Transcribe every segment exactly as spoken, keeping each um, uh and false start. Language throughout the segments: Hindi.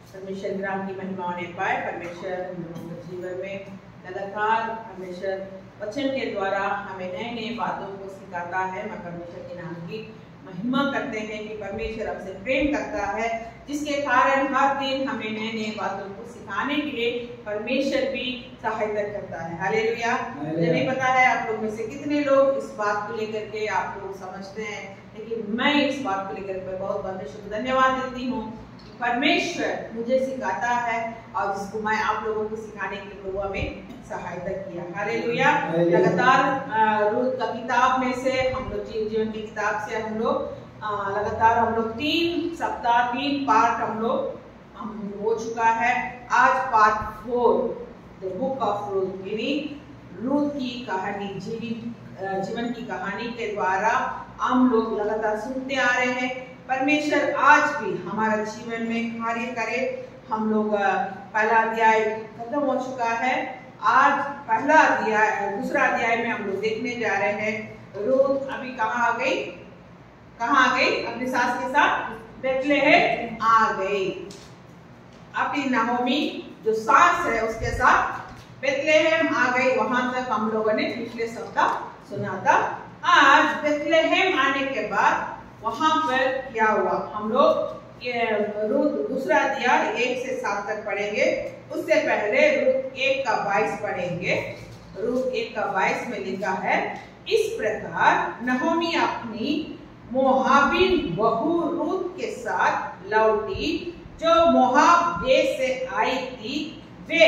परमेश्वर ग्राम की महिमा होने पाए। परमेश्वर हम लोगों के जीवन में लगातार परमेश्वर वचन के द्वारा हमें नए नए बातों को सिखाता है। मैं परमेश्वर के नाम की महिमा करते हैं कि परमेश्वर हमसे प्रेम करता है, जिसके कारण हर दिन हमें नए नए बातों को सिखाने के लिए परमेश्वर भी सहायता करता है। हालेलुया। मुझे नहीं पता है आप लोग में से कितने लोग इस बात को लेकर के आप लोग समझते हैं, लेकिन मैं इस बात को लेकर के बहुत परमेश्वर को धन्यवाद देती हूँ। परमेश्वर मुझे सिखाता है और जिसको मैं आप लोगों को सिखाने के लिए प्रभु हमें सहायता किया। हालेलुया। लगातार रूत का किताब में से हम लोग जीवन की किताब से हम लोग लगातार हम लोग तीन सप्ताह तीन पार्ट हम लोग हम हो चुका है। आज part four the book of Ruth, यानी रूत की कहानी, जीवन जीवन की कहानी के द्वारा हम लोग लगातार सुनते आ रहे हैं। परमेश्वर आज भी हमारा जीवन में कार्य करे। हम लोग पहला अध्याय खत्म हो चुका है। आज पहला अध्याय दूसरा अध्याय में हम लोग देखने जा रहे हैं। रूत अभी कहाँ आ गई, कहाँ आ गई? अपनी सास के साथ बेथलेहेम आ गई। अपनी नाओमी जो सास है उसके साथ बेथलेहेम आ गई। वहां तक हम लोगों ने पिछले सप्ताह सुना था। आज बेथलेहेम आने के बाद वहां पर क्या हुआ, हम लोग रूत दूसरा अध्याय एक से सात तक पढ़ेंगे। उससे पहले रूत एक का बाईस पढ़ेंगे। रूत एक का बाईस में लिखा है, इस प्रकार नहोमी अपनी मोआबिन बहू रूत के साथ लौटी, जो मोआब देश से आई थी। वे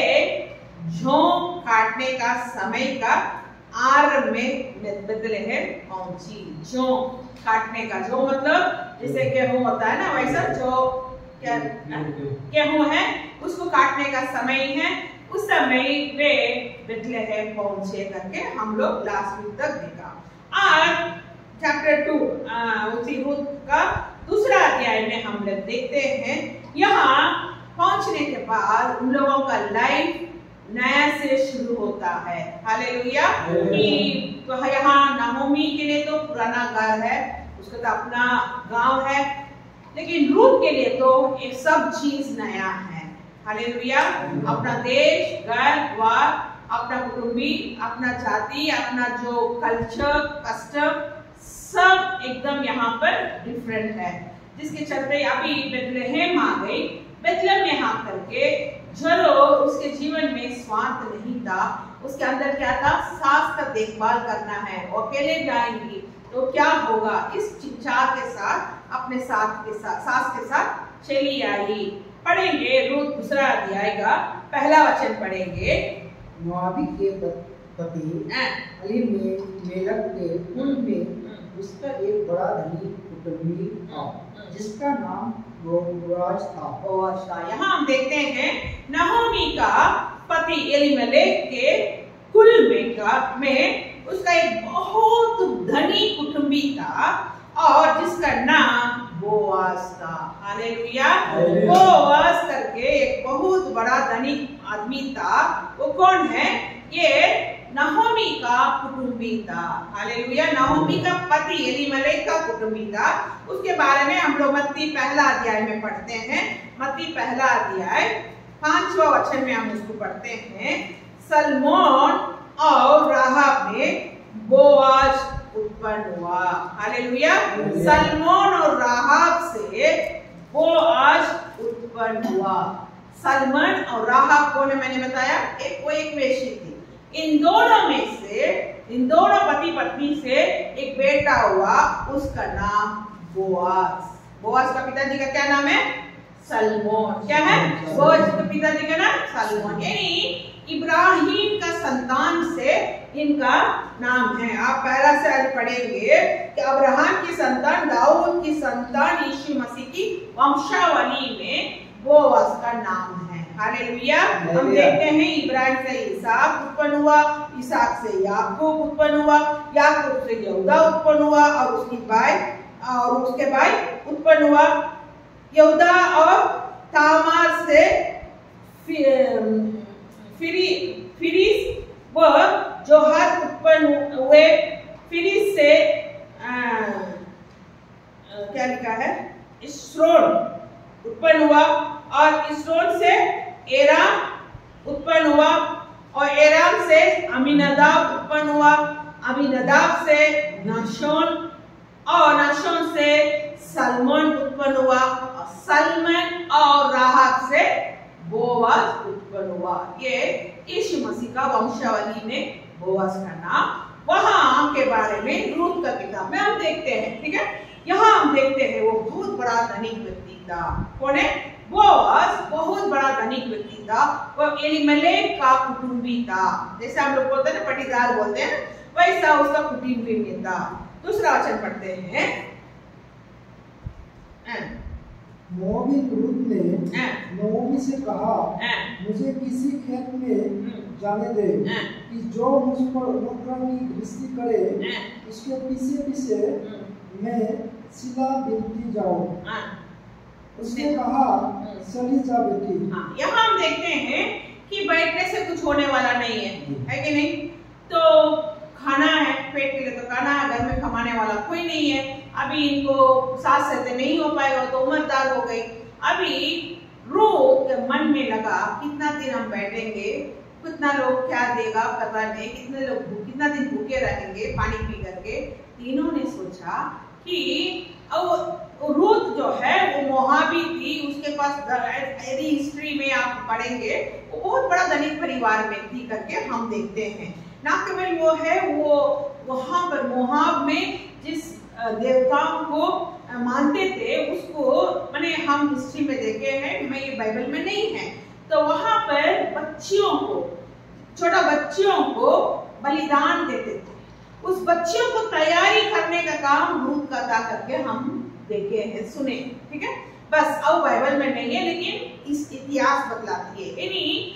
जौ काटने का समय का आर में बेथलेहेम पहुंची। जौ काटने का, जो मतलब जैसे गेहूं होता है ना, वैसा जो क्या गेहूं है उसको काटने का समय है। उस समय वे बेथलेहेम पहुंचे करके हम लोग लास्ट वीक तक देखा। आज चैप्टर टू उसी रूत का दूसरा अध्याय में हम लोग देखते हैं। यहाँ पहुंचने के बाद उन लोगों का लाइफ नया से शुरू होता है। हालेलुया। कि यहाँ नाओमी के लिए तो पुराना घर है, उसका तो अपना गांव है, लेकिन रूत के लिए तो एक सब चीज नया है। हालेलुया। अपना देश, घर द्वार, अपना कुटुंबी, अपना जाति, अपना जो कल्चर कस्टम सब एकदम यहाँ पर डिफरेंट है, जिसके चलते अभी बेथलेहेम आ गई। बेथलेहेम में आ करके चलो उसके जीवन में स्वार्थ नहीं था, उसके अंदर क्या था, सास का देखभाल करना है। अकेले जाएंगी तो क्या होगा, इस चिंता के साथ अपने साथ के साथ सास के साथ चली आई। पढ़ेंगे रूत दूसरा अध्याय का पहला वचन पढ़ेंगे। मोआबी के पति एलीमेलेक के कुल में उसका एक बड़ा धनी कुटुंबी था, जिसका नाम बोआज था। बोआज था। यहाँ हम देखते हैं नाओमी का पति एलीमेलेक के कुल में का में उसका एक बहुत धनी कुटुंबी था और जिसका नाम बोआज था। हालेलुया। बोआज करके एक बहुत बड़ा धनी आदमी था। वो कौन है? ये नाओमी का कुटुंबी था। हालेलुया। नाओमी का पति एलीमेलेक का कुटुंबी था। उसके बारे में हम लोग मत्ती पहला अध्याय में पढ़ते हैं। मत्ती पहला अध्याय पांचवा वचन में हम उसको पढ़ते हैं। सलमोन और राहाब में बोआज उत्पन्न हुआ। हालेलुया। सलमोन और राहाब से बोआज उत्पन्न हुआ। सलमन और राहाब कौन है? मैंने बताया एक वो एक वेश्या थी। इन दोनों में से, इन दोनों पति पत्नी से एक बेटा हुआ, उसका नाम बोआज। बोआज का पिताजी का क्या नाम है? सलमोन। क्या है? बोआज का पिताजी का नाम सलमोन। यानी इब्राहिम का संतान से इनका नाम है। आप पहला से आज पढ़ेंगे कि अब्राहम की संतान, दाऊद की संतान, यीशु मसीह की वंशावली में बोआज का नाम है। हालेलुया। हम देखते हैं इब्राहिम से इसहाक उत्पन्न हुआ, इसहाक से याकूब उत्पन्न हुआ, याकूब से यहूदा उत्पन्न हुआ और उसकी भाई और उसके भाई उत्पन्न हुआ। यहूदा और तामार से फिरी फिरिस व जोहर उत्पन्न हुए। फिरिस से आ, आ, क्या लिखा है? इस्रोन उत्पन्न हुआ और इसरोन से एराम उत्पन्न हुआ और एराम से अमीनादाब उत्पन्न हुआ, अमीनादाब से नाशोन और नाशोन से सलमोन उत्पन्न हुआ और सलमन और राहब से बोआज उत्पन्न हुआ। ये यीशु मसीह का वंशावली में बोआज का नाम वहां के बारे में रूत का किताब में हम देखते हैं। ठीक है, यहाँ हम देखते हैं वो बहुत बड़ा धनिक व्यक्ति था। कौन है? बोआज बहुत बड़ा धनिक व्यक्ति था। वो एलीमेलेक का कुटुंबी था। जैसे हम लोग बोलते हैं ना, पटीदार बोलते हैं, वैसा उसका कुटुंबी में था। दूसरा वचन पढ़ते हैं। मोआबी रूत ने नओमी से कहा, मुझे किसी खेत में जाने दे कि जो मुझ पर उपद्रव की दृष्टि करे, उसके पीछे पीछे मैं सिला बिनती जाऊं। उसने कहा, चली जा बेटी। यहाँ हम देखते हैं कि बैठने से कुछ होने वाला नहीं है, है कि नहीं? तो खाना है, पेट के लिए तो खाना है, घर में कमाने वाला कोई नहीं है। अभी इनको सास सहते नहीं हो पाएगा, तो उम्रदार हो गई। अभी रूत के मन में लगा, कितना दिन हम बैठेंगे, कितना लोग क्या देगा पता नहीं, कितने लोग कितना दिन भूखे रहेंगे पानी पी करके। तीनों ने सोचा कि रूत जो है वो मोआबी थी, उसके पास यदि हिस्ट्री में आप पढ़ेंगे वो बहुत बड़ा धनिक परिवार में थी करके हम देखते हैं। ना केवल वो है, वो वहां पर मोआब में जिस देवताओं को मानते थे उसको मैंने हम हिस्ट्री में देखे हैं, मैं ये बाइबल में नहीं है। तो वहां पर बच्चियों को, छोटा बच्चियों को बलिदान देते थे। उस बच्चियों को तैयारी करने का काम रूत का था करके हम देखे हैं, सुने। ठीक है, बस अब बाइबल में नहीं है, लेकिन इस इतिहास बतलाती है। यानी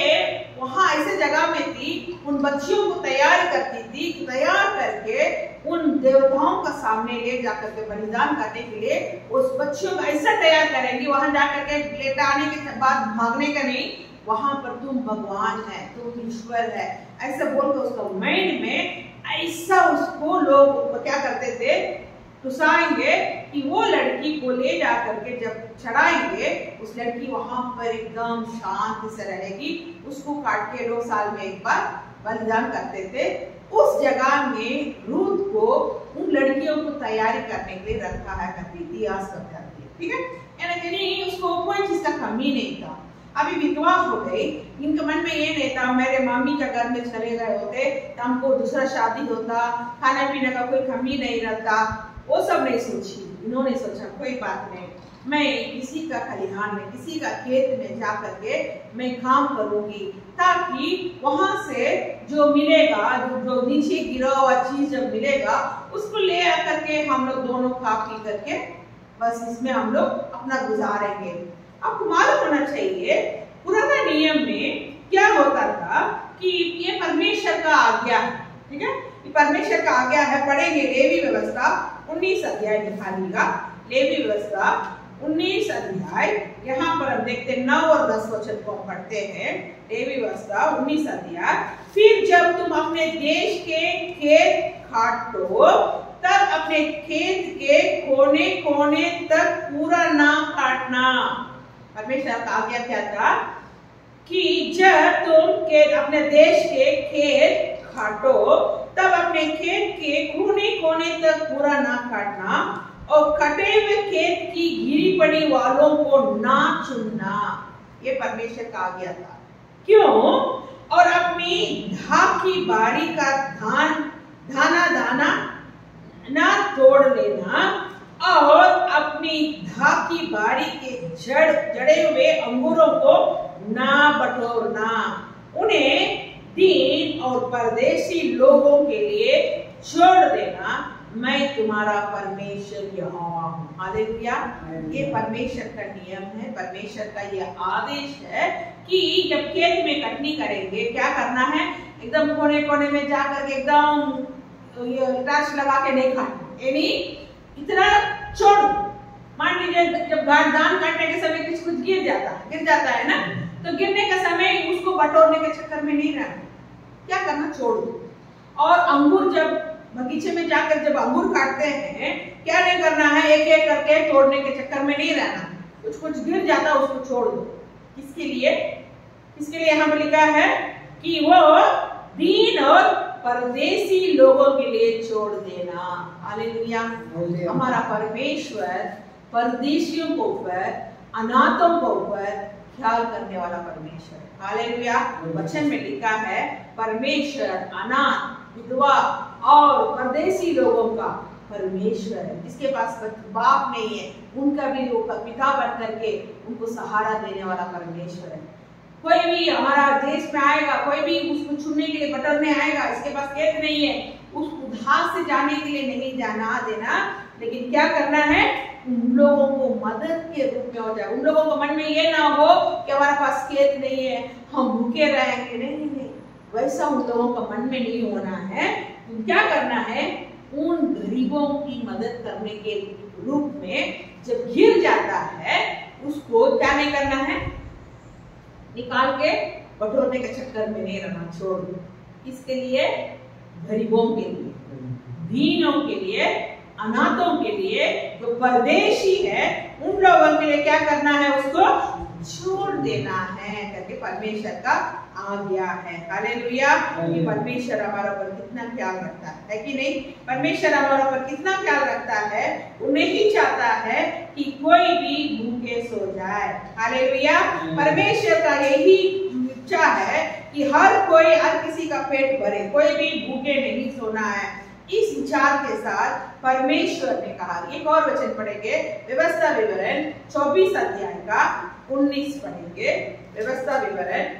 ये वहां ऐसे जगह में थी, उन बच्चियों को तैयार करती थी, तैयार करके उन देवताओं का सामने ले जाकर के बलिदान करने के लिए उस बच्चियों को ऐसा तैयार करेंगी, वहां जाकर के लेटा आने के बाद भागने का नहीं, वहां पर तुम भगवान है, तुम ईश्वर है, ऐसा बोलकर उसका माइंड में ऐसा उसको लोग क्या करते थे, घुसाएंगे कि वो लड़की को ले जाकर के जब चढ़ाएंगे, उस लड़की वहां पर एकदम शांति से रहेगी। उसको काट के लोग साल में एक बार बलिदान करते थे। उस जगह में रूत को उन लड़कियों को तैयारी करने के लिए रखा है करती थी, आस करती। ठीक है, यानी उसको कोई चीज का कमी नहीं था। अभी विधवा हो गई, इनके मन में ये नहीं था मेरे मामी का घर में चले गए होते तो हमको दूसरा शादी होता, खाने पीने का कोई कमी नहीं रहता, वो सब नहीं सोची। इन्होंने सोचा कोई बात नहीं, मैं किसी का खलिहान में, किसी का खेत में जा करके मैं काम करूंगी, ताकि वहां से जो मिलेगा, जो, जो नीचे गिरा हुआ चीज जब मिलेगा उसको ले आकर के हम लोग दोनों खा पी करके बस इसमें हम लोग अपना गुजारेंगे। आपको मालूम होना चाहिए पुराना नियम में क्या होता था कि ये परमेश्वर का आज्ञा है। ठीक है, ये परमेश्वर का आज्ञा है। पढ़ेंगे लेवी व्यवस्था उन्नीस अध्याय दिखाएगा। लेवी व्यवस्था उन्नीस अध्याय, यहाँ पर हम देखते हैं नौ और दस वचन को पढ़ते हैं। लेवी व्यवस्था उन्नीस अध्याय। फिर जब तुम अपने देश के खेत काटो, तब अपने खेत के कोने कोने तक पूरा ना काटना। परमेश्वर का आज्ञा क्या था कि जब तुम के अपने देश के खेत काटो, तब अपने खेत के कोने कोने तक पूरा ना काटना और कटे हुए खेत की घिरी पड़ी वालों को ना चुनना। ये परमेश्वर का आज्ञा था। क्यों? और अपनी धाकी बारी का धान दाना दाना ना तोड़ लेना और अपनी धाकी बारी के जड़ जड़े हुए अंगूरों को ना बटोरना। उन्हें दीन और परदेशी लोगों के लिए छोड़ देना। मैं तुम्हारा परमेश्वर यहोवा हूँ। हालेलुया। ये परमेश्वर का नियम है, परमेश्वर का ये आदेश है कि जब खेत में कटनी करेंगे क्या करना है, एकदम कोने कोने में जाकर के एकदम ये टाच लगा के नहीं काटना, यानी इतना छोड़। मान लीजिए जब धान काटने के समय कुछ कुछ गिर जाता गिर जाता है ना, तो गिरने के समय उसको बटोरने के चक्कर में नहीं रहना, क्या करना, छोड़ दो। और अंगूर जब बगीचे में जाकर जब अंगूर काटते हैं क्या नहीं करना है, एक एक करके तोड़ने के चक्कर में नहीं रहना, कुछ कुछ गिर जाता उसको छोड़ दो। किसके लिए? किसके लिए हम लिखा है कि वो दीन और परदेसी लोगों के लिए छोड़ देना। हालेलुया। हमारा परमेश्वर परदेशियों के ऊपर, अनाथों के ऊपर ख्याल करने वाला परमेश्वर। हालेलुया। वचन में लिखा है परमेश्वर अनाथ, विधवा और परदेसी लोगों का परमेश्वर है। जिसके पास बाप नहीं है उनका भी वो पिता बन करके उनको सहारा देने वाला परमेश्वर है। कोई भी हमारा देश में आएगा, कोई भी उसको छूने के लिए बटरने आएगा, इसके पास खेत नहीं है, उस उधार से जाने के लिए नहीं जाना देना, लेकिन क्या करना है, उन लोगों को मदद के रूप में हो जाए। उन लोगों को मन में ये ना हो कि हमारे पास खेत नहीं है, हम भूखे रहेंगे। नहीं नहीं नहीं, वैसा उन लोगों का मन में नहीं होना है। तो क्या करना है, उन गरीबों की मदद करने के रूप में जब गिर जाता है उसको क्या नहीं करना है, निकाल के बटोरने के चक्कर में नहीं रहना, छोड़ दो। किसके लिए? गरीबों के लिए, दीनों के लिए, अनाथों के लिए, जो परदेशी है उन लोगों के लिए क्या करना है, उसको छोड़ देना है करके परमेश्वर का आज्ञा है। हालेलुया। कि परमेश्वर हमारा ऊपर कितना ख्याल रखता है, है कि नहीं? परमेश्वर हमारा ऊपर कितना ख्याल रखता है। वो नहीं चाहता है कि कोई भी भूखे सो जाए। हालेलुया। परमेश्वर का यही इच्छा है कि हर कोई, हर किसी का पेट भरे, कोई भी भूखे नहीं सोना है। इस विचार के साथ परमेश्वर ने कहा, एक और वचन पढ़ेंगे, व्यवस्था विवरण चौबीस अध्याय का उन्नीस पढ़ेंगे। व्यवस्था विवरण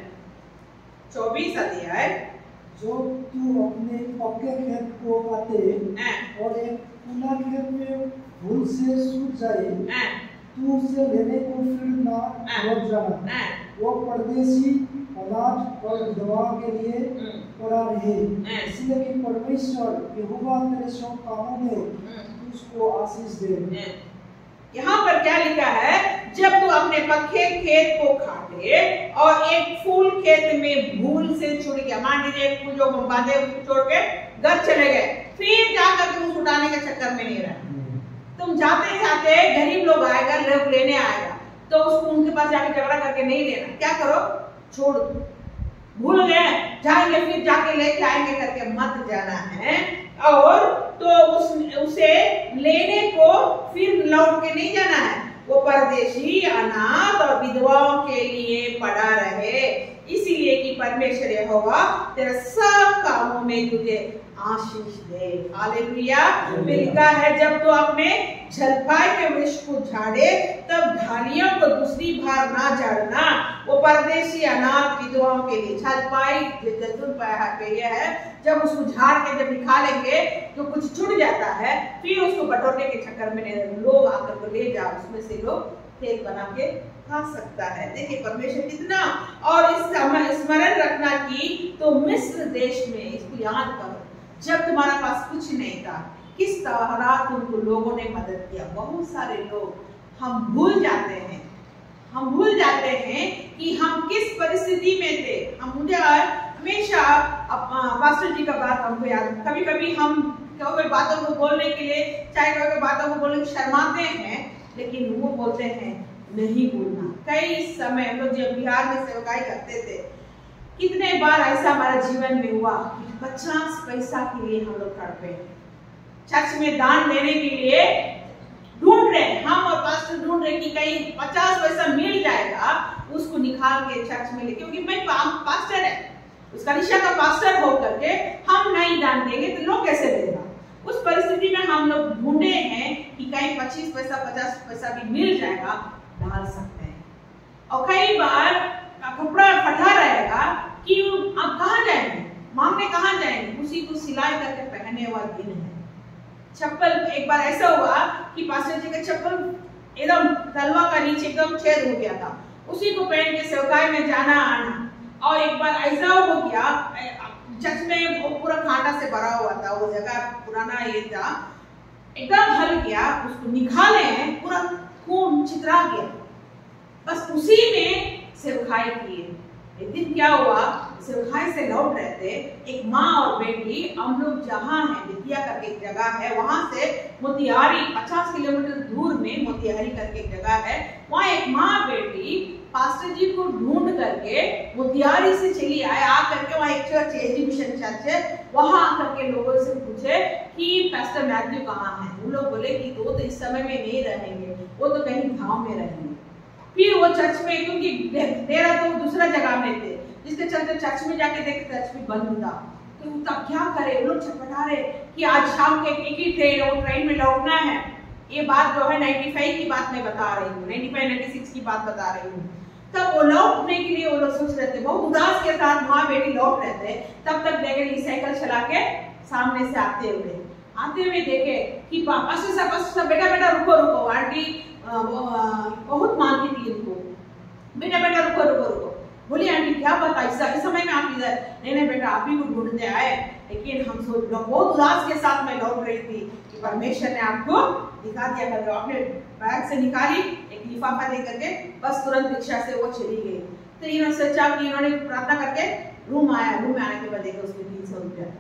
चौबीस अध्याय। जो तू अपने पक्के खेत को काटे और एक खुला खेत में भूल से सूख जाए, तू उसे लेने को फिर ना लौट जाना। वो परदेशी, अनाथ और विधवा के लिए पड़ा रहे, इसलिए कि परमेश्वर यहोवा तेरे सब कामों में उसको आशीष दे। यहाँ पर क्या लिखा है, जब तू अपने पक्के खेत को काटे और एक फूल खेत में भूल से छुड़ गया, मान लीजिए फूल जो बांधे छोड़ के घर चले गए, फिर जाकर तुम उठाने के चक्कर में नहीं रहे। तुम जाते जाते गरीब लोग आएगा, लोग लेने आएगा, तो उसको उनके पास जाके झगड़ा करके नहीं लेना। क्या करो, छोड़ दो, भूल गए, जाएंगे फिर जाके लेके आएंगे करके मत जाना है। और तो उस उसे लेने को फिर लौट के नहीं जाना है। वो परदेशी, अनाथ और विधवाओं के लिए पड़ा रहे, इसीलिए कि परमेश्वर यहोवा तेरे सब कामों में तुझे आशीष दे। हालेलुया। लिखा है, जब तो अपने झलफाई के वृक्ष को झाड़े तब ढालियों को दूसरी बार ना झाड़ना। वो परदेशी, अनाथ, विधवाओं के लिए झलफाई जैतून पे यह है, जब उसको झाड़ के जब निकालेंगे तो कुछ छूट जाता है, फिर उसको बटोरने के चक्कर में नहीं, लोग आकर को ले जाओ, उसमें से लोग तेल बना के खा सकता है। देखिए परमेश्वर कितना। और इस स्मरण रखना कि तो मिस्र देश में, इसको याद करो, जब तुम्हारा पास कुछ नहीं था, किस तरह तुमको लोगों ने मदद किया। बहुत सारे लोग हम भूल जाते हैं, हम भूल जाते हैं कि हम किस परिस्थिति में थे। हम मुझे हमेशा पास्टर जी का बात हमको याद, कभी कभी हम कोई बातों को बोलने के लिए, चाहे कोई बातों को बोलने के शर्माते हैं, लेकिन वो बोलते हैं नहीं बोलना। कई समय हम लोग जब बिहार में सेवकाई करते थे, कितने बार ऐसा हमारे जीवन में हुआ कि पचास पैसा के लिए हम लोग तड़पे, चर्च में दान देने के लिए ढूंढ रहे, हम और पास्टर ढूंढ रहे कि कहीं पचास पैसा मिल जाएगा, उसको निकाल के चर्च में ले, क्योंकि मैं पास्टर है, उस कलीसिया का पास्टर होकर के हम नहीं दान देंगे तो लोग कैसे देगा। उस परिस्थिति में हम लोग ढूंढे हैं कि कहीं पच्चीस पैसा पचास पैसा भी मिल जाएगा, डाल सकते हैं। और कई बार कपड़ा फटा रहेगा कि अब कहाँ जाएंगे, मांगने कहाँ जाएंगे, उसी को सिलाई करके पहनने हुआ दिन है। चप्पल, एक बार ऐसा हुआ कि पास्टर जी का चप्पल एकदम तलवा का नीचे एकदम छेद हो गया था, उसी को पहन के सेवकाई में जाना आना। और एक बार ऐसा हो गया, चर्च में वो पूरा कांटा से भरा हुआ था, वो जगह पुराना ये था, एकदम हल गया, उसको निकाले हैं, पूरा खून चितरा गया, बस उसी में सेवकाई किए। एक दिन क्या हुआ, सिरखाई से लौट रहे थे, एक माँ और बेटी, हम लोग जहाँ है बिटिया करके एक जगह है, वहां से मोतिहारी पचास किलोमीटर दूर में मोतिहारी करके एक जगह है, वहाँ एक माँ बेटी पास्टर जी को ढूंढ करके मोतिहारी से चली आए, आ करके वहाँ एक चर्च एजुकेशन चर्च है, वहाँ आकर के लोगों से पूछे कि पास्टर मैथ्यू कहाँ है। वो लोग बोले कि वो तो इस समय में नहीं रहेंगे, वो तो कहीं गांव में रहेंगे। फिर वो चर्च में, क्योंकि डेरा तो दूसरा जगह में थे, जिसके चलते चर्च में जाके देखे चर्च भी बंद था। तो तब क्या करे, वो लोग छटपटा रहे कि आज शाम के एक ही ट्रेन, वो ट्रेन में लौटना है। ये बात जो है पचानवे की बात मैं बता रही हूँ, पचानवे छियानवे की बात बता रही हूँ। तब वो लौटने के लिए वो लोग सोच रहे थे, बहुत उदास के साथ माँ बेटी लौट रहे थे। तब तक देखे साइकिल चला के सामने से आते हुए आते हुए देखे कि बस से बस बेटा बेटा रुको रुको, आंटी बहुत मांगती थी इनको, बेटा बेटा रुको रुको रुको। बोली आंटी क्या पता इस समय में आप इधर? नहीं नहीं बेटा, आप ही को ढूंढने आए, लेकिन हम सोच बहुत उदास के साथ मैं लौट रही थी कि परमेश्वर ने आपको दिखा दिया करके। आपने बैग से निकाली एक लिफाफा दे करके बस तुरंत रिक्शा से वो चली गई। तो इन्होंने सोचा कि इन्होंने प्रार्थना करके रूम आया, रूम में आने के बाद देखा उसमें तीन सौ रुपया।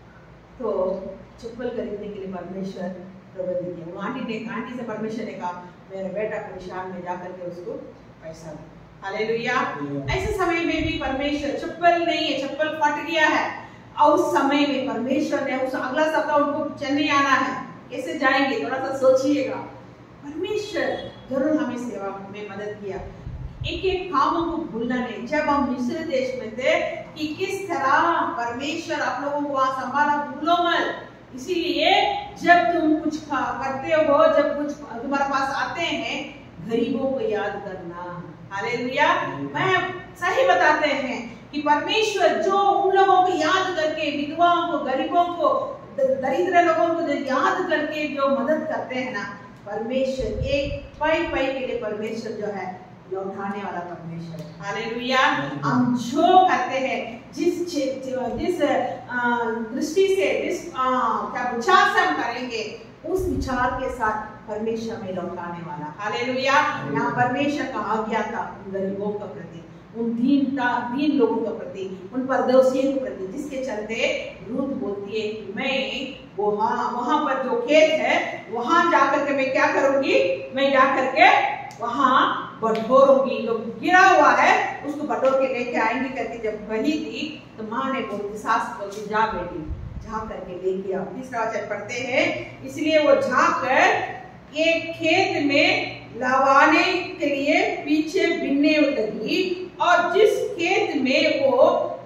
तो चप्पल खरीदने के लिए परमेश्वर प्रबंध किया। वो आंटी ने आंटी से परमेश्वर ने कहा मेरा बेटा परेशान में जाकर के उसको पैसा दे। हालेलुया। ऐसे समय में भी परमेश्वर, चप्पल नहीं है, चप्पल फट गया है, और उस समय में परमेश्वर ने उस अगला सप्ताह उनको चेन्नई आना है, कैसे जाएंगे थोड़ा सा सोचिएगा। परमेश्वर जरूर हमें सेवा में मदद किया। एक एक कामों को भूलना नहीं। जब हम मिस्र देश में थे कि किस तरह परमेश्वर आप लोगों को वहां संभाला, भूलो मत। इसीलिए जब तुम कुछ करते हो, जब कुछ तुम्हारे पास आते हैं, गरीबों को याद करना। हालेलुया। मैं सही बताते हैं कि परमेश्वर जो उन लोगों को याद करके, विधवाओं को, गरीबों को, दरिद्र लोगों को जो याद करके जो मदद करते हैं ना, परमेश्वर एक पै पै के लिए परमेश्वर जो है लौटाने वाला परमेश्वर। हालेलुया। हम जो करते हैं, जिस जिस दृष्टि से, जिस क्या विचार से हम करेंगे, उस विचार के साथ परमेश्वर में लौटाने वाला। हालेलुया। यहाँ परमेश्वर का आज्ञा था उन गरीबों के प्रति, उन दीन दीन लोगों के प्रति, उन परदेशियों के प्रति, जिसके चलते रूथ बोलती है कि मैं वहाँ वहाँ पर जो खेत है वहाँ जाकर के मैं क्या करूंगी, मैं जाकर के वहाँ बटोरूंगी, जो गिरा हुआ है उसको बटोर के लेके आएंगी करके जब कही थी, तो माँ ने बोलती, सास बोलती जा बेटी जा करके लेके आओ। तीसरा वचन पढ़ते हैं, इसलिए वो जाकर एक खेत में लवाने के लिए पीछे बिनने लगी, और जिस खेत में वो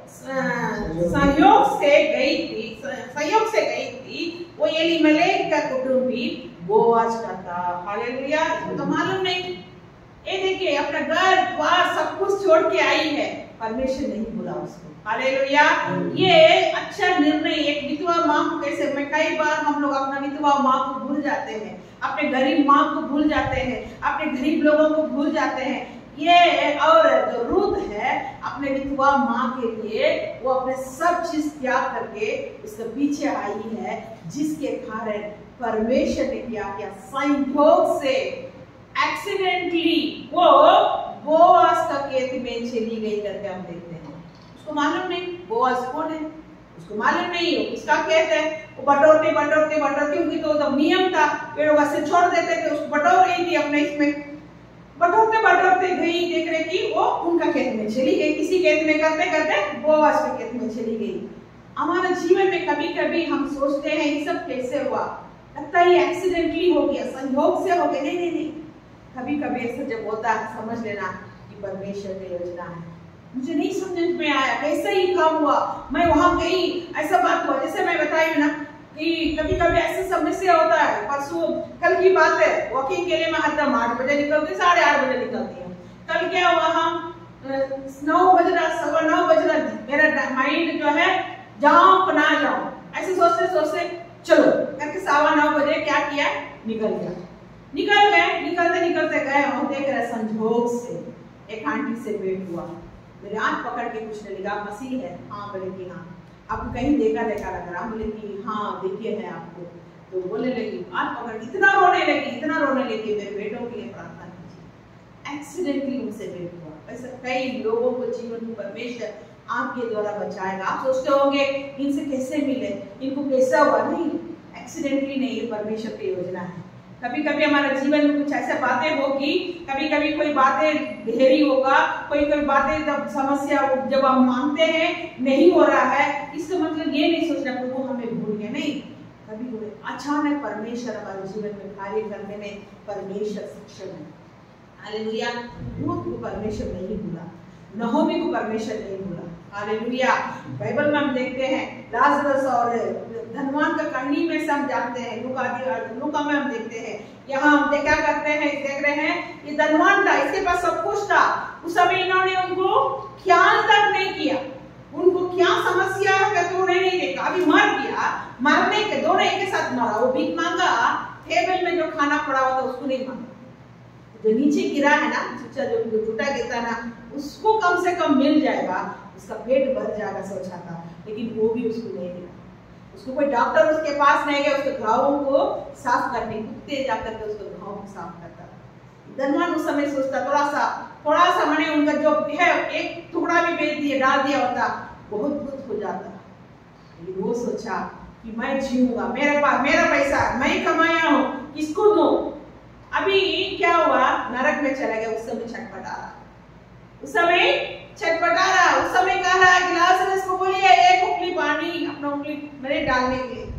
संयोग से गई थी संयोग से गई थी वो एलीमेलेक का कुटुंबी बोआज का था। हालेलुया। तो मालूम नहीं, ये देखिए अपना घर द्वार सब कुछ छोड़ के आई है, परमेश्वर नहीं बुला उसको। हालेलुया। ये अच्छा निर्णय। एक विधवा माँ को कैसे, मैं कई बार हम लोग अपना विधवा माँ को भूल जाते हैं, अपने गरीब माँ को भूल जाते हैं, अपने गरीब लोगों को भूल जाते हैं। ये और जो रूथ है अपने विधवा माँ के लिए वो अपने सब चीज त्याग करके उसके पीछे आई है, जिसके कारण परमेश्वर ने क्या किया, संयोग से एक्सीडेंटली वो बोआज का खेत में चली गई करके हम देखते हैं। उसको मालूम नहीं बोआज कौन है, उसको मालूम नहीं है किसका खेत है। वो बटोरते बटोरते बटोरते, क्योंकि तो जब नियम था पेड़ों का से छोड़ देते थे, उसको बटोर रही थी अपने इसमें, बटोरते बटोरते गई, देख रहे कि वो उनका खेत में चली गई, किसी खेत में करते करते बोआज के खेत में चली गई। हमारे जीवन में कभी कभी हम सोचते हैं ये सब कैसे हुआ, लगता है ये एक्सीडेंटली हो गया, संयोग से हो गया। नहीं नहीं नहीं, कभी कभी ऐसा जब होता है समझ लेना कि परमेश्वर की योजना है। मुझे नहीं समझ में आया कैसे ही काम हुआ, मैं वहां गई, ऐसा बात हुआ। जैसे मैं बताई ना कि कभी कभी ऐसा समस्या होता है। परसों कल की बात है, वॉकिंग के लिए मैं हरदम आठ बजे निकलती, साढ़े आठ बजे निकलती हूँ। कल क्या हुआ, हम नौ बज रहा सवा नौ बज रहा, मेरा माइंड जो है जाऊं कि ना जाऊं, ऐसे सोचते सोचते चलो करके सवा नौ बजे क्या किया, निकल गया। निकल गए, निकलते निकलते गए, हम देख रहे संजोग से एक आंटी से भेंट हुआ। मेरे हाथ पकड़ के पूछने लगा मसीह है? हाँ। बोले कि हाँ। आपको कहीं देखा देखा लग रहा? बोले कि हाँ देखिए है आपको। तो बोलने लगी, हाथ पकड़ के इतना रोने लगी, इतना रोने लगी, मेरे बेटों के लिए प्रार्थना कीजिए। एक्सीडेंटली उनसे भेंट हुआ। ऐसा कई लोगों को जीवन में परमेश्वर आपके द्वारा बचाएगा। आप सोचते होंगे इनसे कैसे मिले, इनको कैसा हुआ, नहीं, एक्सीडेंटली नहीं, ये परमेश्वर की योजना है। कभी कभी हमारा जीवन में कुछ ऐसे बातें होगी, कभी कभी कोई बातें गहरी होगा, कोई कोई बातें जब समस्या जब हम मानते हैं नहीं हो रहा है, इसका मतलब ये नहीं सोचना प्रभु हमें भूल गए, नहीं, कभी कभी अचानक परमेश्वर हमारे जीवन में कार्य करने में परमेश्वर सक्षम है। हालेलुया। रूथ को परमेश्वर नहीं भूला, नहोमी को परमेश्वर नहीं भूला। हालेलुया। बाइबल में हम देखते हैं लाजरस और धनवान का कहानी में सब जानते हैं, लूका लूका में हम देखते हैं, यहाँ हम क्या करते हैं, देख रहे हैं, ये धनवान था, इसके पास सब कुछ था, उस समय इन्होंने उनको ख्याल तक नहीं किया, उनको क्या समस्या है तो उन्हें नहीं देखा, अभी मर गया, मरने के दोनों एक साथ मरा, वो भीख मांगा, टेबल में जो खाना पड़ा हुआ था उसको नहीं मांगा, जो नीचे गिरा है ना, जो टूटा गिरता ना, उसको कम से कम मिल जाएगा, उसका पेट भर जाएगा सोचा था, लेकिन वो भी उसको नहीं मिला। उसको कोई डॉक्टर उसके पास नहीं गया उसके घावों को साफ करने, कुत्ते जाकर के उसको घाव को साफ करता। धनवान उस समय सोचता थोड़ा सा थोड़ा सा मैंने उनका जो है एक टुकड़ा भी बेच दिया डाल दिया होता बहुत कुछ हो जाता, लेकिन वो सोचा कि मैं जीऊंगा, मेरे पास मेरा पैसा मैं कमाया हूँ, किसको दूं। अभी क्या हुआ, नरक में चला गया, उस समय छटपटा रहा, उस समय छटपटा रहा, उस समय कह रहा है लाजरस को बोलिए एक उंगली पानी अपना उंगली मेरे डालने के लिए,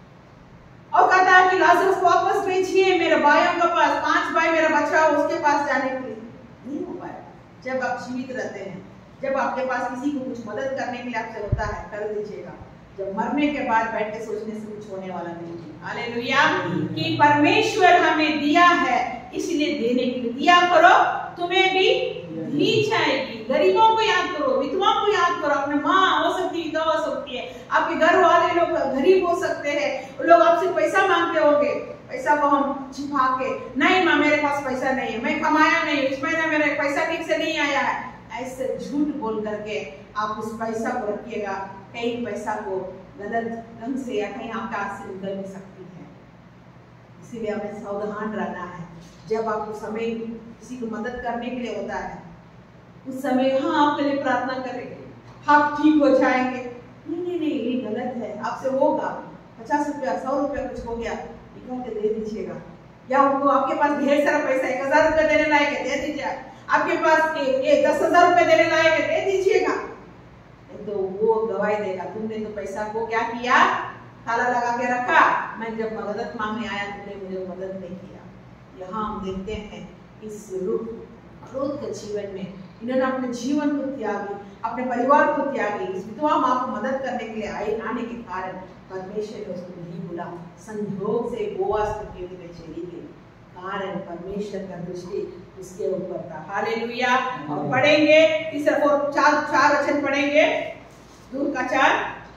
और कहता है कि लाजरस को वापस भेजिए मेरे भाइयों के पास, पांच भाई मेरा बच्चा हो उसके पास जाने के लिए। नहीं हो पाया। जब आप जीवित रहते हैं, जब आपके पास किसी को कुछ मदद करने के लिए आपसे होता है, कर दीजिएगा, जब मरने के बाद बैठ के सोचने से कुछ होने वाला नहीं है। हालेलुया। कि परमेश्वर हमें दिया है इसलिए देने के लिए दिया करो, तुम्हें भी दी जाएगी। गरीबों को याद करो, विधवाओं को याद करो, अपने माँ हो सकती है, विधवा हो सकती है, आपके घर वाले लोग गरीब हो सकते हैं, लोग आपसे पैसा मांगते होंगे, पैसा को हम छिपा के, नहीं माँ मेरे पास पैसा नहीं है, मैं कमाया नहीं, इस महीने मेरा पैसा ठीक से नहीं आया है, ऐसे झूठ बोल करके आप उस पैसा को रखिएगा, कहीं पैसा को गलत ढंग से या कहीं आपके हाथ से निकल भी सकती है। इसीलिए हमें सावधान रहना है। जब आपको समय किसी को मदद करने के लिए होता है, उस समय हाँ आपके लिए प्रार्थना करेंगे, आप ठीक हो जाएंगे, नहीं नहीं नहीं ये गलत है, आपसे होगा, पचास रुपया सौ रुपया कुछ हो गया निकाल के दे दीजिएगा, या उनको आपके पास ढेर सारा पैसा एक हजार रुपया देने लायक है दे दीजिए, आपके पास ए, ए, दस हजार रुपया देने लायक है दे दीजिएगा, तो वो गवाही देगा तुमने तो पैसा को क्या किया, ताला लगा के रखा, मैं जब मदद मांगने आया तुमने मुझे मदद नहीं किया। यहाँ हम देखते हैं इस रूथ के जीवन में इन्होंने अपने जीवन को त्यागी, अपने परिवार को त्यागी, इस विधवा माँ को मदद करने के लिए आए आने के कारण परमेश्वर ने उसको नहीं भूला, संयोग से बोआज की खेती में चली गई, कारण परमेश्वर का दृष्टि उसके ऊपर था। हालेलुया। और पढ़ेंगे तीसरा और चार चार वचन पढ़ेंगे, दूर का चार।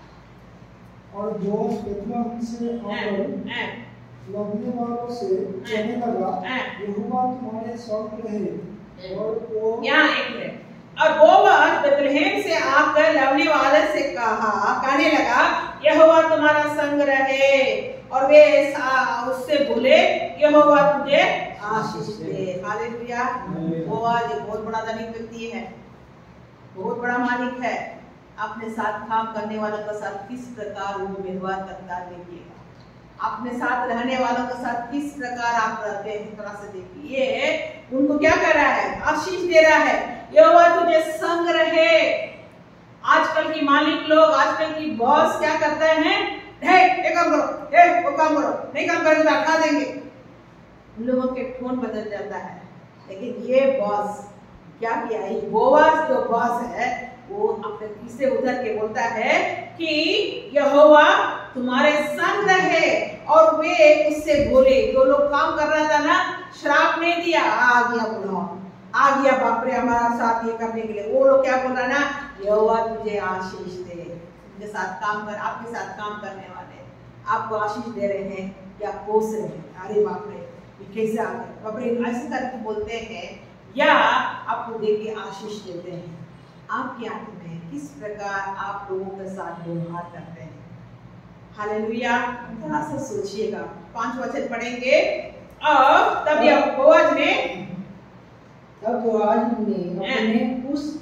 और बोआज बेथलेहम से आकर लगने वालों से कहने लगा, यहोवा तुम्हारे संग रहे। और वो यहाँ एक मिनट, और बोआज बेथलेहम से आकर लगने वाले से कहा कहने लगा यहोवा तुम्हारा संग रहे, और वे उससे बोले यहोवा तुझे आशीष दे। हालेलुया। बोआज एक बहुत बड़ा धनिक व्यक्ति है, बहुत बड़ा मालिक है, अपने साथ काम करने वालों के साथ किस प्रकार वो व्यवहार करता है देखिएगा, अपने साथ रहने वालों के साथ किस प्रकार आप रहते हैं थोड़ा सा देखिए। ये उनको क्या कर रहा है, आशीष दे रहा है, यहोवा तुझे संग रहे। आजकल की मालिक लोग, आजकल की बॉस क्या करते हैं, हे ये काम करो, हे वो काम करो, नहीं काम करोगे तो हटा देंगे, उन लोगों के टोन बदल जाता है। लेकिन ये बॉस क्या किया, ये बोआज जो बॉस है वो अपने पीछे उधर के बोलता है कि यहोवा तुम्हारे संग रहे, और वे उससे बोले, जो लोग काम कर रहा था ना, श्राप नहीं दिया, आ गया बुढ़ाओ, आ गया बाप रे हमारा साथ ये करने के लिए, वो लोग क्या बोल रहा ना, यहोवा तुझे आशीष दे, तुझे साथ काम कर, आपके साथ काम करने वाले आपको आशीष दे रहे हैं या कोस रहे हैं, अरे बाप रे ये कैसे आ गए, बाप रे ऐसे करके बोलते हैं या आपको दे के आशीष देते हैं। आपके हाथ में किस प्रकार आप लोगों के साथ व्यवहार करते हैं। हालेलुया। थोड़ा सा सोचिएगा, पांच वचन पढ़ेंगे। और तब यह बोआज ने तब बोआज ने अपने उस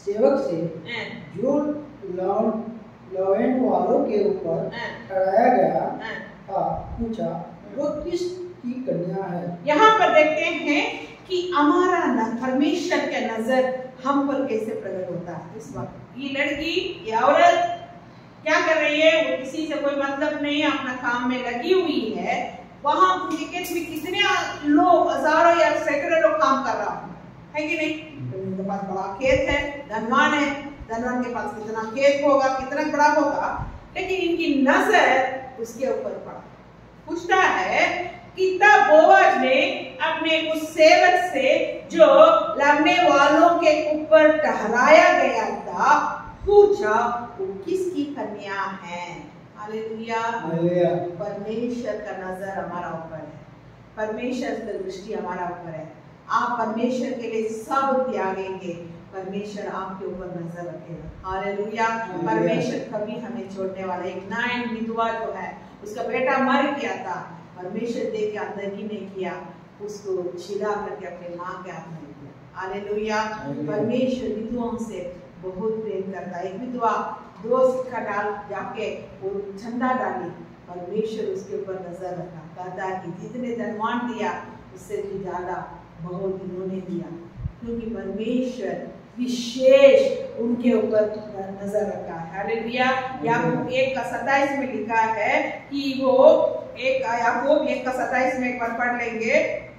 सेवक से जो लौंड वालों के ऊपर ठहराया गया था पूछा, वो किसकी कन्या है? यहाँ पर देखते हैं कि हमारा परमेश्वर का नजर हम पर कैसे प्रकट होता है। इस वक्त ये लड़की, ये औरत क्या कर रही है? वो किसी से कोई मतलब नहीं, अपना काम में लगी हुई है। वहां क्रिकेट में कितने लोग, हजारों या सैकड़ों लोग काम कर रहा है कि नहीं? उनके पास बड़ा खेत है, धनवान है, धनवान के पास कितना खेत होगा, कितना बड़ा होगा, लेकिन इनकी नजर उसके ऊपर पड़ा। पूछता है कि तब बोअज ने अपने उस सेवक से जो लगने वालों के ऊपर ठहराया गया था पूछा, वो किसकी कन्या है? हालेलुया। परमेश्वर का नजर हमारा ऊपर है, परमेश्वर की दृष्टि हमारा ऊपर है। आप परमेश्वर के लिए सब त्यागेंगे, परमेश्वर आपके ऊपर नजर रखेगा। हालेलुया। परमेश्वर कभी हमें छोड़ने वाला। एक नाइन विधवा जो है, उसका बेटा मर गया था, परमेश्वर देख के अनदेखी नहीं किया, उसको छिला करके अपने माँ के हाथ में दिया। हालेलुया। परमेश्वर विधवाओं से बहुत प्रेम करता है। एक विधवा दो सिक्का डाल जाके वो झंडा डाली, परमेश्वर उसके ऊपर नजर रखा, कहता है कि जितने धनवान दिया उससे भी ज्यादा बहुत इन्होंने दिया, क्योंकि परमेश्वर विशेष उनके ऊपर नजर रखा है। हालेलुया। याकूब एक का सत्ताईस में लिखा है कि वो एक याकूब एक का सत्ताईस में एक बार पढ़ लेंगे।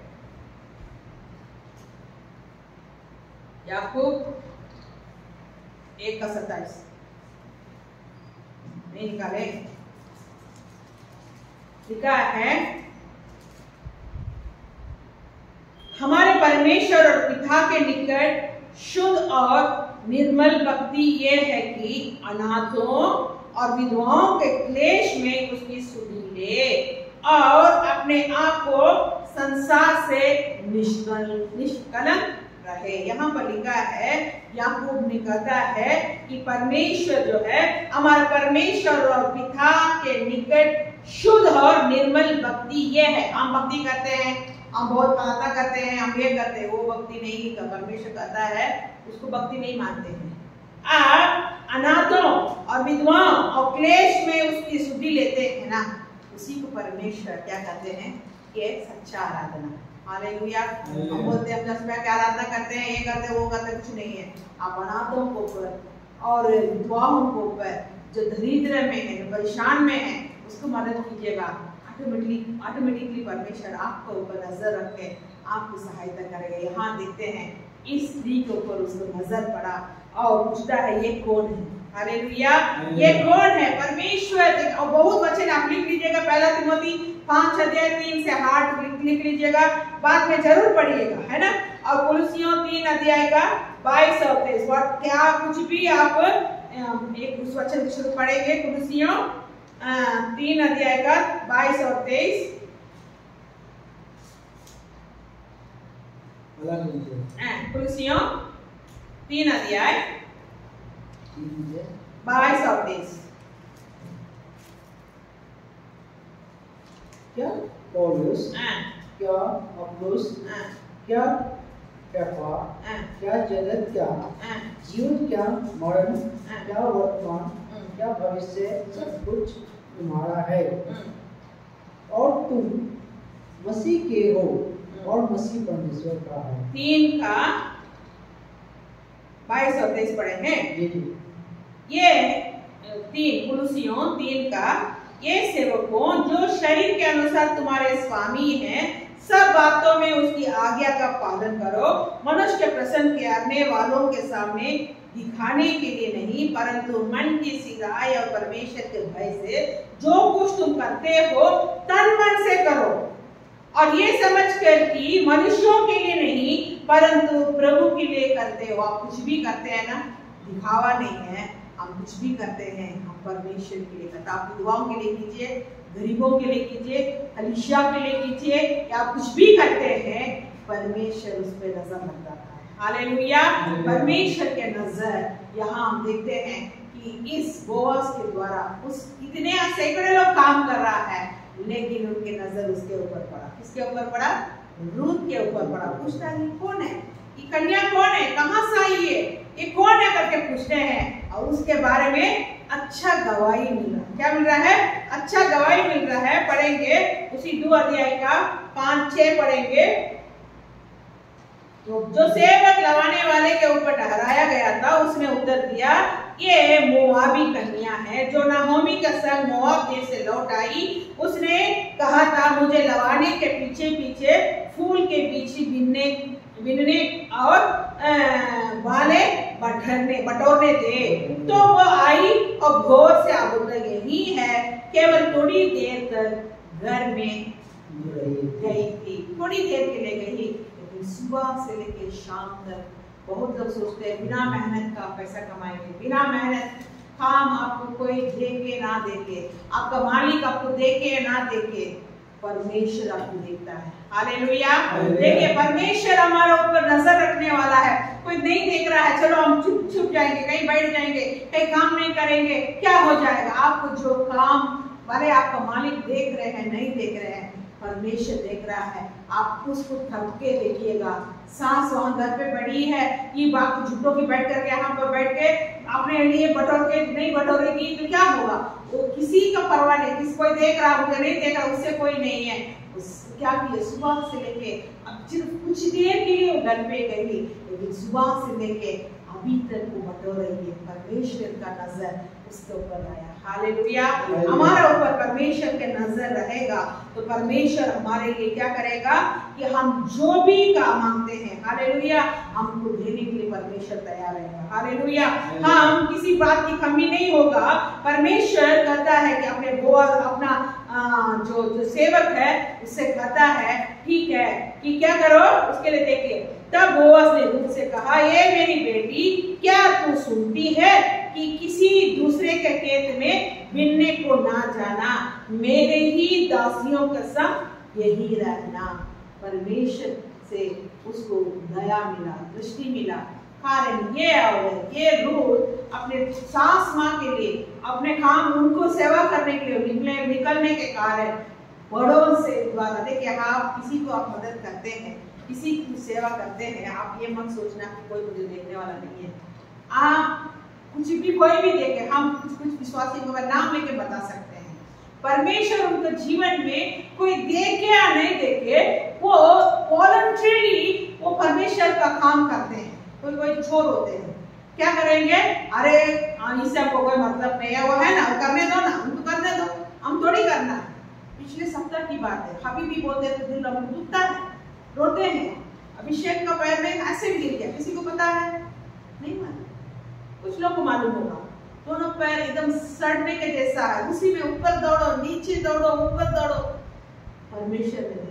याकूब एक का सत्ताईस नहीं निकाले, लिखा है, हमारे परमेश्वर और पिता के निकट शुद्ध और निर्मल भक्ति ये है कि अनाथों और विधवाओं के क्लेश में उसकी सुधि ले और अपने आप को संसार से निष्कल निष्कलंक रहे। यहाँ पर लिखा है, याकूब ने कहता है कि परमेश्वर जो है, हमारा परमेश्वर और पिता के निकट शुद्ध और निर्मल भक्ति ये है। हम भक्ति करते हैं, हम बहुत प्रार्थना करते हैं, हम ये करते हैं, वो भक्ति नहीं का परमेश्वर कहता है, उसको भक्ति नहीं मानते हैं। आप अनाथों और विधवाओं और क्लेश में उसकी सुधि लेते हैं ना, उसी को परमेश्वर क्या कहते हैं? ये सच्चा आराधना। हालेलुया। हम बोलते हैं दस रुपया की आराधना करते हैं, ये करते हैं, वो करते हैं, कुछ नहीं है। आप अनाथों को ऊपर और विधवाओं को ऊपर, जो दरिद्र में है, जो परेशान में है, उसको मदद कीजिएगा। ऑटोमेटिकली ऑटोमेटिकली परमेश्वर आपको ऊपर नजर रख के आपकी सहायता करेगा। यहाँ देखते हैं इस स्त्री के ऊपर उसको नजर पड़ा और पूछता है, ये कौन है? हालेलुया। ये कौन है? परमेश्वर। और बहुत वचन आप लिख लीजिएगा, पहला तिमोथी पांच अध्याय तीन से आठ लिख लीजिएगा, बाद में जरूर पढ़िएगा, है ना। और कुलुसियों तीन अध्याय का बाईस और तेईस, क्या कुछ भी आप एक उस वचन शुरू पढ़ेंगे, कुलुसियों तीन अध्याय का बाईस और तेईस। कुलुसियों तीन अध्याय बाईस और तेईस। क्या पौलुस, क्या अपुल्लोस, क्या कैफा, क्या जगत, क्या जीवन, क्या मरण, क्या वर्तमान, क्या भविष्य, सब कुछ तुम्हारा है और तुम मसीह के हो और मसीह परमेश्वर का है। तीन का बाईस और तेईस पढ़े हैं। ये तीन कुलुसियों तीन का, ये सेवकों जो शरीर के अनुसार तुम्हारे स्वामी हैं, सब बातों में उसकी आज्ञा का पालन करो, मनुष्य के प्रसन्न करने वालों के सामने दिखाने के लिए नहीं, परंतु मन की सिधाई और परमेश्वर के भय से जो कुछ तुम करते हो तन मन से करो, और ये समझकर कि मनुष्यों के लिए नहीं परंतु प्रभु के लिए करते हो। आप कुछ भी करते हैं ना, दिखावा नहीं है, हम कुछ भी करते हैं, हम परमेश्वर के लिए करते हैं। आप विधवाओं के लिए कीजिए, गरीबों के लिए कीजिए, कलीसिया के लिए कीजिए, या आप कुछ भी करते हैं, परमेश्वर उस पर नजर रखता है। हालेलुया। परमेश्वर के नजर यहाँ हम देखते हैं कि इस बोअज के द्वारा उस कितने सैकड़ों लोग काम कर रहा है, लेकिन उनके नजर उसके ऊपर पड़ा। किसके ऊपर पड़ा? रूथ के ऊपर पड़ा। पूछता है कौन है ये कन्या, कौन है, कहाँ से आई है? ये कौन है करके पूछ रहे हैं और उसके बारे में अच्छा गवाही मिल रहा है। क्या मिल रहा है? अच्छा गवाही मिल रहा है। पढ़ेंगे उसी दो अध्याय का पांच छह पढ़ेंगे। तो जो सेवक लवाने वाले के ऊपर ठहराया गया था उसने उत्तर दिया, ये मोआबी कन्या है जो नाहोमी का संग मोआब देश से लौट आई। उसने कहा था मुझे लवाने के पीछे पीछे फूल के पीछे बिनने बिनने और वाले बटोरने बटोरने थे। तो वो आई और भोर से अब तक यही है, केवल थोड़ी देर तक घर में गई थी, थोड़ी देर के लिए गई, लेकिन सुबह से लेकर शाम तक। बहुत लोग सोचते हैं बिना मेहनत का पैसा कमाएंगे, बिना मेहनत काम आपको कोई देके ना देके, आपका मालिक आपको देके ना देके, परमेश्वर आपको देखता है। हालेलुया। देखिए परमेश्वर हमारे ऊपर नजर रखने वाला है। कोई नहीं देख रहा है, चलो हम चुप चुप जाएंगे, कहीं बैठ जाएंगे, कहीं काम नहीं करेंगे, क्या हो जाएगा? आपको जो काम वाले आपका मालिक देख रहे हैं, नहीं देख रहे हैं, परमेश्वर देख रहा है। आप उसको थक के देखिएगा। सांस वहां घर पे पड़ी है, ये बात झूठों की बैठ करके यहाँ पर बैठ के अपने लिए बटोर के नहीं बटोरेगी तो क्या होगा? वो किसी का परवाह नहीं, किसी कोई देख रहा मुझे नहीं देख रहा, उससे कोई नहीं है। उस क्या किए सुबह से लेके अब सिर्फ कुछ देर के लिए वो घर पे गई, लेकिन सुबह से लेके अभी तक वो बटोर रही है। परमेश्वर का नजर उसके ऊपर आया। हालेलुया। हमारा ऊपर परमेश्वर के नजर रहेगा तो परमेश्वर हमारे लिए क्या करेगा कि हम जो भी काम मांगते हैं, हालेलुया, हमको देने के लिए परमेश्वर तैयार रहेगा। हालेलुया। हम किसी बात की कमी नहीं होगा। परमेश्वर कहता है कि अपने बोअज अपना आ, जो जो सेवक है उससे कहता है ठीक है कि क्या करो उसके लिए। देखिए तब बोअज ने रूथ से कहा, ये मेरी बेटी, क्या तू सुनती है कि किसी दूसरे के खेत में बिनने को ना जाना, मेरे ही दासियों का संग यही रहना। परमेश्वर से उसको दया मिला, दृष्टि मिला। कारण ये और ये रूथ अपने सास माँ के लिए, अपने काम उनको सेवा करने के लिए निकले निकलने के कारण बड़ों से द्वारा। देखिए आप किसी को आप मदद करते हैं, किसी की सेवा करते हैं, आप ये मत सोचना कि कोई मुझे देखने वाला नहीं है। आप कुछ भी कोई भी देखे, हम कुछ कुछ विश्वासी को नाम लेके बता सकते हैं। परमेश्वर उनके जीवन में कोई देखे या नहीं देखे, वो वॉलंटरीली वो परमेश्वर का काम करते हैं। कोई कोई छोर होते हैं, क्या करेंगे? अरे इससे हमको कोई मतलब नहीं है, वो है ना, वो करने दो ना, उनको करने दो, हम थोड़ी करना है। पिछले सप्ताह की बात है, कभी भी बोलते तो दिल हम दुखता है, रोते हैं। अभिषेक का पैर में एसिड गिर गया, किसी को पता है? नहीं मालूम। कुछ लोग को मालूम होगा। दोनों पैर एकदम सड़ने के जैसा है, उसी में ऊपर दौड़ो, नीचे दौड़ो, ऊपर दौड़ो। परमेश्वर ने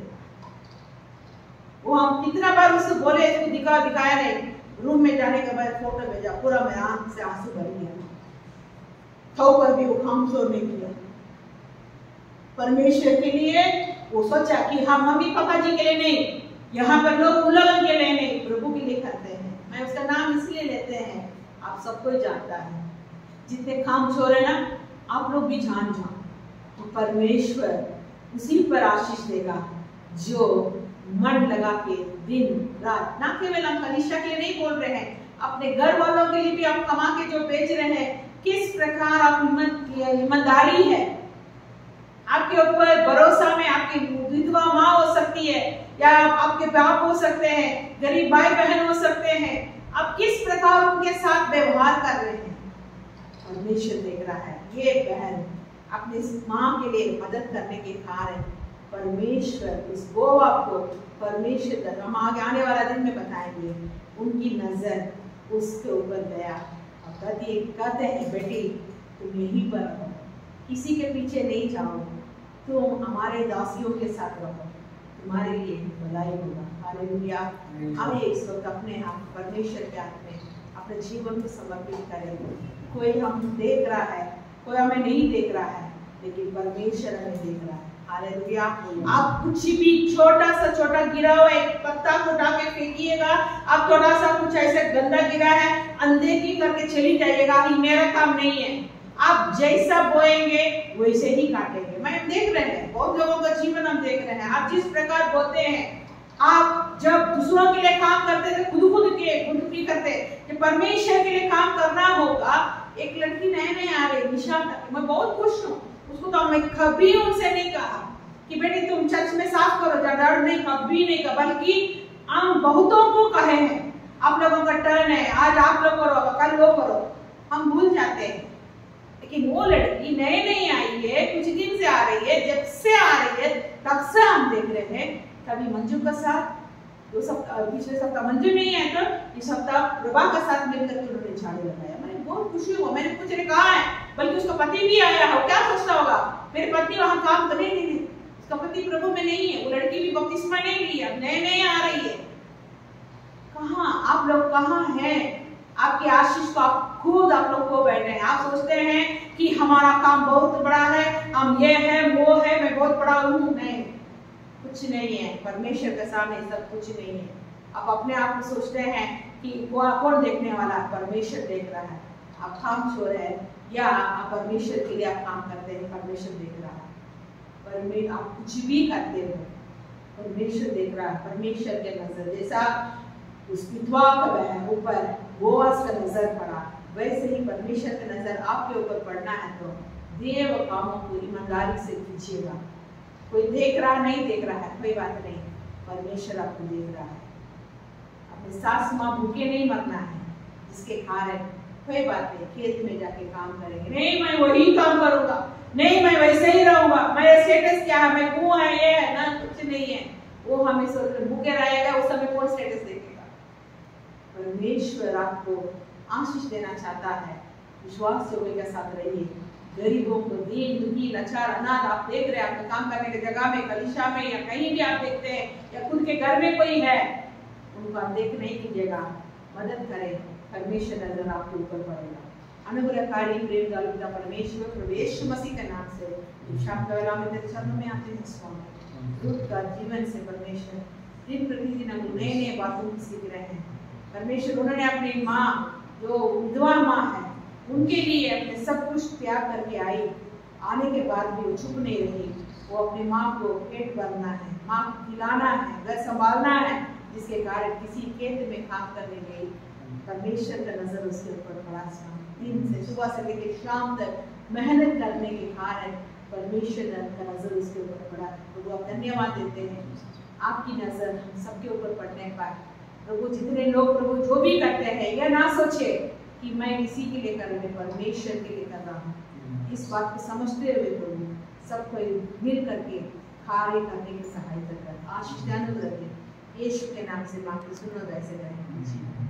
वो हम कितना बार उससे बोले, इसको दिखा दिखाया नहीं। रूम में जाने के बाद फोटो भेजा, पूरा मेरा आंख से आंसू भर गया, थो पर भी वो कमजोर नहीं किया। परमेश्वर के लिए वो सोचा कि हम मम्मी पापा जी के लिए नहीं, यहाँ पर लोग उन लोगों के लिए नहीं, प्रभु के लिए करते हैं। मैं उसका नाम इसलिए लेते हैं, आप सबको ही जानता है। जितने काम छोड़े ना आप लोग भी जान जाओ, तो परमेश्वर उसी पर आशीष देगा जो मन लगा के दिन रात, ना केवल हम कलीसिया के लिए नहीं बोल रहे हैं, अपने घर वालों के लिए भी आप कमा के जो बेच रहे हैं, किस प्रकार आप ईमानदारी है, आपके ऊपर भरोसा में। आपकी विधवा माँ हो सकती है या आपके बाप हो सकते हैं, गरीब भाई बहन हो सकते हैं, आप किस प्रकार उनके साथ व्यवहार कर रहे हैं, परमेश्वर देख रहा है। ये बहन अपनी माँ के लिए मदद करने के कारण परमेश्वर उस गोवा को परमेश्वर, हम आगे आने वाला दिन में बताएंगे, उनकी नजर उसके ऊपर गया। और कहती कहते हैं बेटी तुम यहीं पर रहो, किसी के पीछे नहीं जाओ, तुम हमारे दासियों के साथ रहो, तुम्हारे लिए भलाई होगा। हालेलुया। हम इस वक्त अपने आप परमेश्वर के हाथ में अपने जीवन को समर्पित करेंगे। कोई हम देख रहा है, कोई हमें नहीं देख रहा है, लेकिन परमेश्वर हमें देख रहा है। हालेलुया। आप कुछ भी छोटा सा छोटा गिरा हुआ एक पत्ता को उठा के फेंकिएगा, आप थोड़ा सा कुछ ऐसे गंदा गिरा है अनदेखी करके चली जाइएगा, ये मेरा काम नहीं है। आप जैसा बोएंगे वैसे ही काटेंगे। मैं देख रहे हैं बहुत लोगों का जीवन हम देख रहे हैं, आप जिस प्रकार बोते हैं, आप जब दूसरों के लिए काम करते थे खुद खुद के खुद की करते, कि परमेश्वर परमेश्वर के लिए काम करना होगा। एक लड़की नए नए आ रही निशा, मैं बहुत खुश हूँ, उसको तो मैं कभी उनसे नहीं कहा कि बेटी तुम चर्च में साफ करो, डर नहीं, कभी नहीं कहा, बल्कि हम बहुतों को कहे हैं आप लोगों का टर्न है, आज आप लोग करो, कल वो करो, हम भूल जाते हैं। लेकिन वो लड़की नए नई आई है, कुछ दिन से आ रही है, जब से आ रही है तब से हम देख रहे हैं, कभी मंजू का साथ, दो सप्ताह पिछले सप्ताह मंजू नहीं है तो इस सप्ताह प्रभा का साथ मिलकर के उन्होंने झाड़ू लगाया। मैंने बहुत खुशी हुआ, मैंने कुछ ने कहा है, बल्कि उसका पति भी आया हो, क्या सोचता होगा मेरे पति वहां काम तो नहीं, नहीं उसका पति प्रभु में नहीं है, वो लड़की भी बपतिस्मा नहीं ली, अब नए नए आ रही है। कहाँ आप लोग कहाँ हैं? आपकी आशीष को आप खुद आप लोग को बैठे हैं। आप सोचते हैं कि हमारा काम बहुत बड़ा है, हम ये है वो है, मैं बहुत बड़ा हूँ, नहीं, कुछ नहीं है। परमेश्वर के सामने सब कुछ नहीं है। आप अपने आप में सोचते हैं कि कौन देखने वाला है? परमेश्वर देख रहा है। आप काम छोड़ रहे हैं या आप परमेश्वर के लिए आप काम करते हैं, परमेश्वर देख रहा है। परमेश्वर आप कुछ भी करते हो, परमेश्वर देख रहा है। परमेश्वर के नजर जैसा उस विधवा के ऊपर बोअज का नजर पड़ा, वैसे ही परमेश्वर का नजर आपके ऊपर पड़ना है तो देव कामों को ईमानदारी से कीजिएगा। कोई देख रहा नहीं देख रहा है, कोई बात नहीं, परमेश्वर आपको देख रहा है। अपने सास माँ भूखे नहीं मरना है, जिसके कारण कोई बात नहीं, खेत में जाके काम करेंगे, नहीं मैं वही काम करूंगा, नहीं मैं वैसे ही रहूंगा, मेरा स्टेटस क्या है, मैं कौन है, ये है ना, कुछ नहीं है। वो हमें भूखे रहेगा, उस समय कौन स्टेटस देखेगा? परमेश्वर आपको आशीष देना चाहता है। विश्वास योग्य के साथ रहिए। गरीबों को, दीन दुखी लाचार अनाथ आप देख रहे हैं, आपके काम करने की जगह में, कलीसिया में या कहीं भी आप देखते हैं, या खुद के घर में कोई है, उनको आप देख नहीं कीजिएगा, मदद करें, परमेश्वर नजर आपके ऊपर पड़ेगा। अनुग्रहकारी प्रेम दालुता परमेश्वर प्रभु यीशु मसीह के नाम से शाम का वेला में तेरे चरणों में आते हैं स्वामी। दूत का जीवन से परमेश्वर दिन प्रतिदिन हम नए नए बातों को सीख रहे हैं। परमेश्वर उन्होंने अपनी माँ जो विधवा माँ है उनके लिए अपने सब कुछ त्याग करके आई, आने के बाद भी वो चुप नहीं रही। वो अपनी माँ को पेट भरना है, माँ को खिलाना है, घर संभालना है, जिसके कारण किसी खेत में काम करने गई, परमेश्वर का नजर उसके ऊपर पड़ा। दिन से सुबह से लेकर शाम तक मेहनत करने के कारण परमेश्वर का नजर उसके ऊपर पड़ा। तो वो धन्यवाद देते हैं, आपकी नजर हम सबके ऊपर पड़ने पाए। प्रभु जितने लोग प्रभु जो भी करते हैं, यह ना सोचे कि मैं किसी के लिए कर रही, परमेश्वर के लिए कर रहा हूँ। इस बात को समझते हुए प्रभु सबको मिल करके कार्य करने की सहायता कर, आशीष दान करके यीशु के नाम से मांगते सुनो, वैसे करें।